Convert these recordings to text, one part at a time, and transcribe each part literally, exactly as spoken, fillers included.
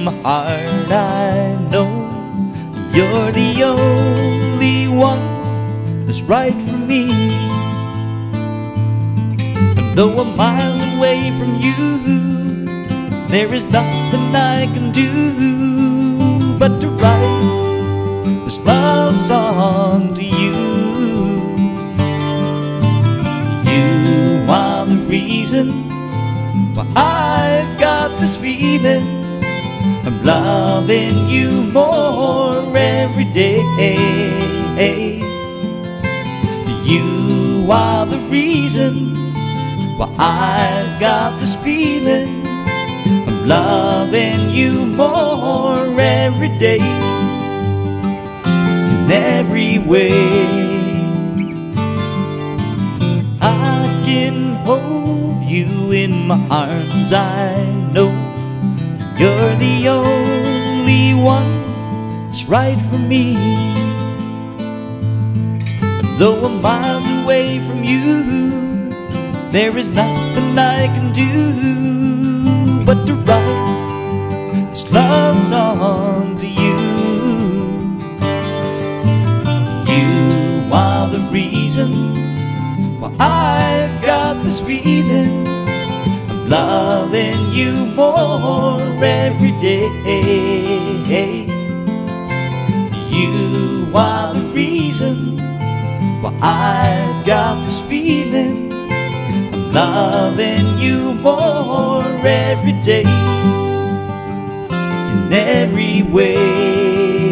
my heart I know you're the only one that's right for me. And though I'm miles away from you, there is nothing I can do but to write this love song to you. You are the reason why I've got this feeling. I'm loving you more every day. You are the reason why I've got this feeling. I'm loving you more every day, in every way. I can hold you in my arms, I know you're the only one that's right for me. Though I'm miles away from you, there is nothing I can do but to write this love song to you. You are the reason why I've got this feeling. I'm loving you more every day. You are the reason why I've got this feeling. I'm loving you more every day, in every way.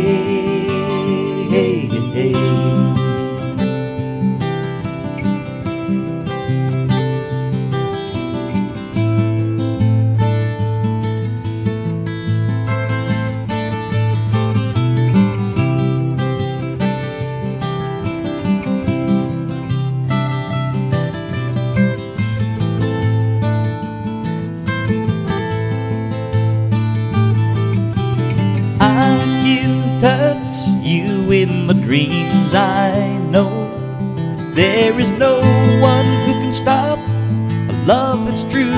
I can touch you in my dreams, I know there is no one who can stop a love that's true.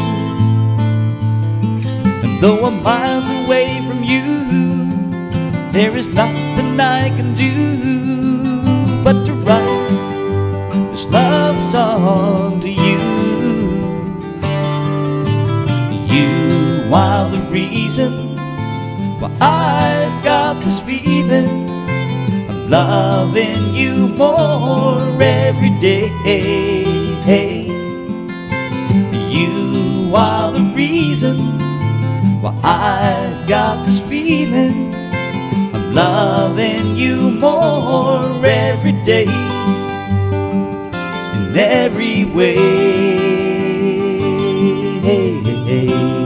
And though I'm miles away from you, there is nothing I can do but to write this love song to you. You are the reason why I've got this feeling. I'm loving you more every day. You are the reason why I've got this feeling. I'm loving you more every day, in every way.